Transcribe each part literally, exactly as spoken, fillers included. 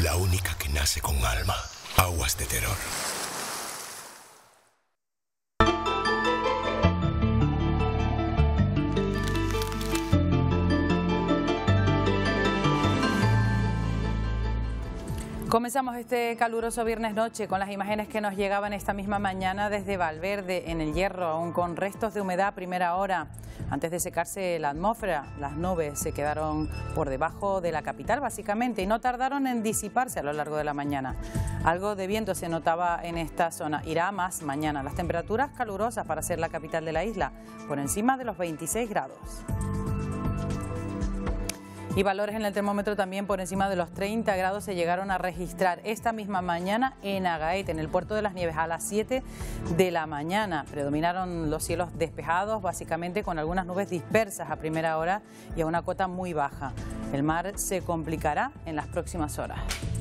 La única que nace con alma. Aguas de Terror. Comenzamos este caluroso viernes noche con las imágenes que nos llegaban esta misma mañana desde Valverde, en el Hierro, aún con restos de humedad a primera hora. Antes de secarse la atmósfera, las nubes se quedaron por debajo de la capital básicamente y no tardaron en disiparse a lo largo de la mañana. Algo de viento se notaba en esta zona, irá a más mañana. Las temperaturas calurosas para ser la capital de la isla, por encima de los veintiséis grados. Y valores en el termómetro también por encima de los treinta grados se llegaron a registrar esta misma mañana en Agaete, en el Puerto de las Nieves, a las siete de la mañana. Predominaron los cielos despejados, básicamente con algunas nubes dispersas a primera hora y a una cota muy baja. El mar se complicará en las próximas horas.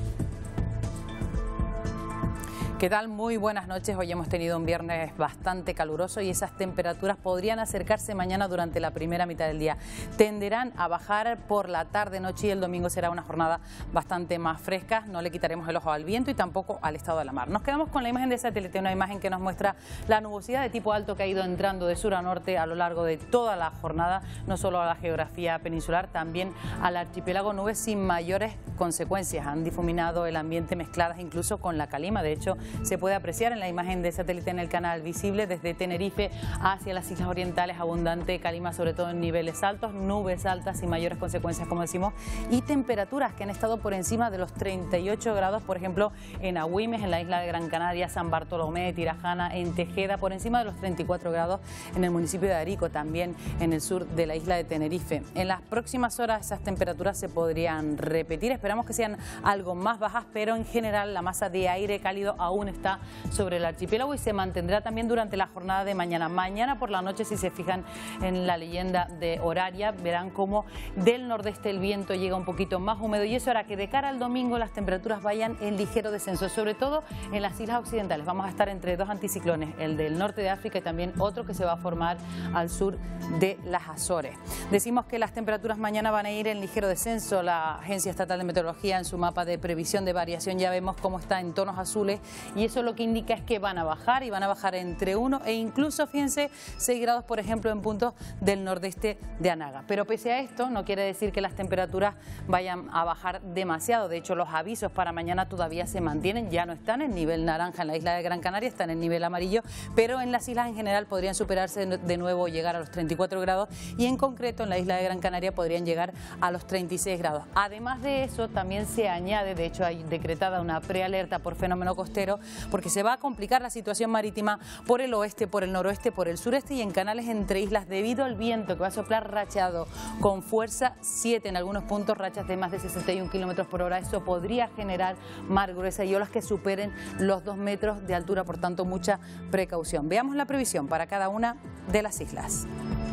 ¿Qué tal? Muy buenas noches. Hoy hemos tenido un viernes bastante caluroso y esas temperaturas podrían acercarse mañana durante la primera mitad del día. Tenderán a bajar por la tarde, noche y el domingo será una jornada bastante más fresca. No le quitaremos el ojo al viento y tampoco al estado de la mar. Nos quedamos con la imagen de satélite, una imagen que nos muestra la nubosidad de tipo alto que ha ido entrando de sur a norte a lo largo de toda la jornada, no solo a la geografía peninsular, también al archipiélago. Nubes sin mayores consecuencias. Han difuminado el ambiente mezcladas incluso con la calima. De hecho, se puede apreciar en la imagen de satélite en el canal visible desde Tenerife hacia las islas orientales, abundante calima, sobre todo en niveles altos, nubes altas y mayores consecuencias, como decimos, y temperaturas que han estado por encima de los treinta y ocho grados, por ejemplo, en Agüimes, en la isla de Gran Canaria, San Bartolomé, Tirajana, en Tejeda, por encima de los treinta y cuatro grados en el municipio de Arico, también en el sur de la isla de Tenerife. En las próximas horas esas temperaturas se podrían repetir, esperamos que sean algo más bajas, pero en general la masa de aire cálido aún está sobre el archipiélago y se mantendrá también durante la jornada de mañana. Mañana por la noche, si se fijan en la leyenda de horaria, verán cómo del nordeste el viento llega un poquito más húmedo y eso hará que de cara al domingo las temperaturas vayan en ligero descenso, sobre todo en las islas occidentales. Vamos a estar entre dos anticiclones, el del norte de África y también otro que se va a formar al sur de las Azores. Decimos que las temperaturas mañana van a ir en ligero descenso. La Agencia Estatal de Meteorología, en su mapa de previsión de variación, ya vemos cómo está en tonos azules y eso lo que indica es que van a bajar y van a bajar entre uno e incluso, fíjense, seis grados, por ejemplo, en puntos del nordeste de Anaga. Pero pese a esto, no quiere decir que las temperaturas vayan a bajar demasiado. De hecho, los avisos para mañana todavía se mantienen, ya no están en nivel naranja en la isla de Gran Canaria, están en nivel amarillo, pero en las islas en general podrían superarse de nuevo, llegar a los treinta y cuatro grados y en concreto en la isla de Gran Canaria podrían llegar a los treinta y seis grados. Además de eso, también se añade, de hecho hay decretada una prealerta por fenómeno costero, porque se va a complicar la situación marítima por el oeste, por el noroeste, por el sureste y en canales entre islas debido al viento que va a soplar rachado con fuerza siete en algunos puntos, rachas de más de sesenta y un kilómetros por hora. Eso podría generar mar gruesa y olas que superen los dos metros de altura, por tanto mucha precaución. Veamos la previsión para cada una de las islas.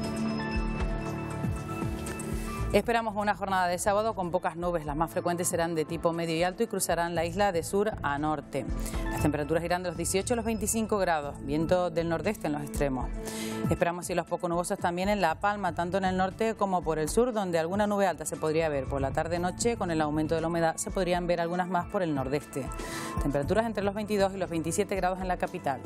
Esperamos una jornada de sábado con pocas nubes, las más frecuentes serán de tipo medio y alto y cruzarán la isla de sur a norte. Las temperaturas irán de los dieciocho a los veinticinco grados, viento del nordeste en los extremos. Esperamos cielos poco nubosos también en La Palma, tanto en el norte como por el sur, donde alguna nube alta se podría ver por la tarde-noche. Con el aumento de la humedad se podrían ver algunas más por el nordeste. Temperaturas entre los veintidós y los veintisiete grados en la capital.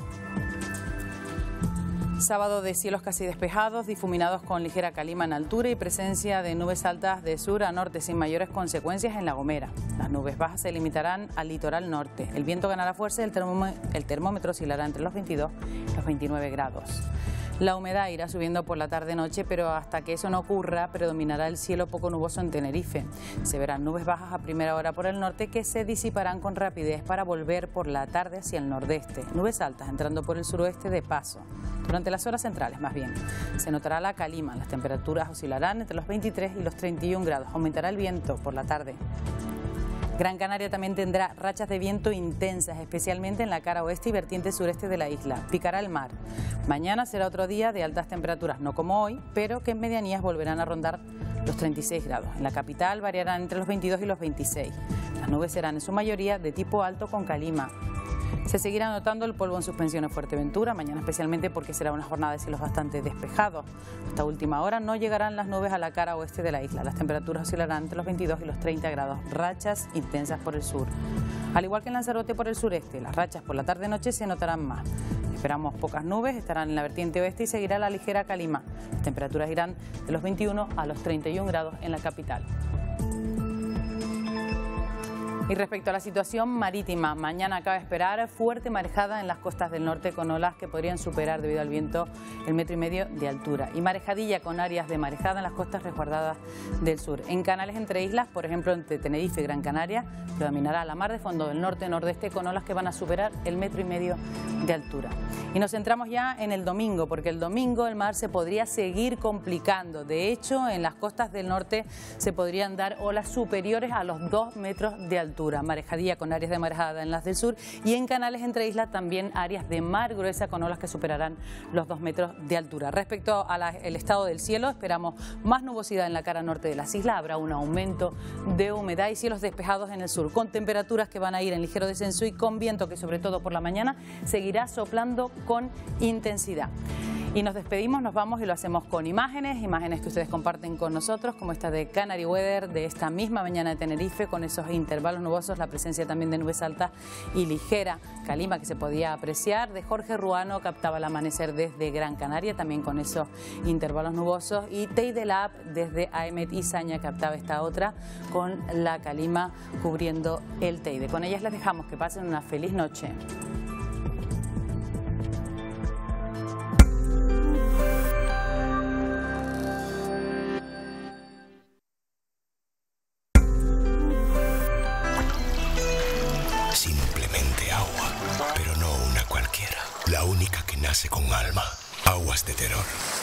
Sábado de cielos casi despejados, difuminados con ligera calima en altura y presencia de nubes altas de sur a norte sin mayores consecuencias en La Gomera. Las nubes bajas se limitarán al litoral norte. El viento ganará fuerza y el, termó el termómetro oscilará entre los veintidós y los veintinueve grados. La humedad irá subiendo por la tarde-noche, pero hasta que eso no ocurra, predominará el cielo poco nuboso en Tenerife. Se verán nubes bajas a primera hora por el norte que se disiparán con rapidez para volver por la tarde hacia el nordeste. Nubes altas entrando por el suroeste de paso. Durante las horas centrales, más bien, se notará la calima. Las temperaturas oscilarán entre los veintitrés y los treinta y un grados. Aumentará el viento por la tarde. Gran Canaria también tendrá rachas de viento intensas, especialmente en la cara oeste y vertiente sureste de la isla. Picará el mar. Mañana será otro día de altas temperaturas, no como hoy, pero que en medianías volverán a rondar los treinta y seis grados. En la capital variarán entre los veintidós y los veintiséis. Las nubes serán en su mayoría de tipo alto con calima. Se seguirá notando el polvo en suspensión en Fuerteventura, mañana especialmente porque será una jornada de cielos bastante despejados. Hasta última hora no llegarán las nubes a la cara oeste de la isla. Las temperaturas oscilarán entre los veintidós y los treinta grados, rachas intensas por el sur. Al igual que en Lanzarote por el sureste, las rachas por la tarde-noche se notarán más. Esperamos pocas nubes, estarán en la vertiente oeste y seguirá la ligera calima. Las temperaturas irán de los veintiuno a los treinta y un grados en la capital. Y respecto a la situación marítima, mañana cabe esperar fuerte marejada en las costas del norte con olas que podrían superar debido al viento el metro y medio de altura y marejadilla con áreas de marejada en las costas resguardadas del sur. En canales entre islas, por ejemplo entre Tenerife y Gran Canaria, predominará la mar de fondo del norte-nordeste con olas que van a superar el metro y medio de altura. Y nos centramos ya en el domingo, porque el domingo el mar se podría seguir complicando. De hecho, en las costas del norte se podrían dar olas superiores a los dos metros de altura. Marejadilla con áreas de marejada en las del sur y en canales entre islas también áreas de mar gruesa con olas que superarán los dos metros de altura. Respecto al estado del cielo, esperamos más nubosidad en la cara norte de las islas, habrá un aumento de humedad y cielos despejados en el sur, con temperaturas que van a ir en ligero descenso y con viento que sobre todo por la mañana seguirá soplando con intensidad. Y nos despedimos, nos vamos y lo hacemos con imágenes, imágenes que ustedes comparten con nosotros, como esta de Canary Weather, de esta misma mañana de Tenerife, con esos intervalos nubosos, la presencia también de nubes altas y ligera calima que se podía apreciar. De Jorge Ruano captaba el amanecer desde Gran Canaria, también con esos intervalos nubosos. Y Teide Lab desde Ahmed Izaña captaba esta otra, con la calima cubriendo el Teide. Con ellas les dejamos, que pasen una feliz noche. Simplemente agua, pero no una cualquiera. La única que nace con alma. Aguas de Terror.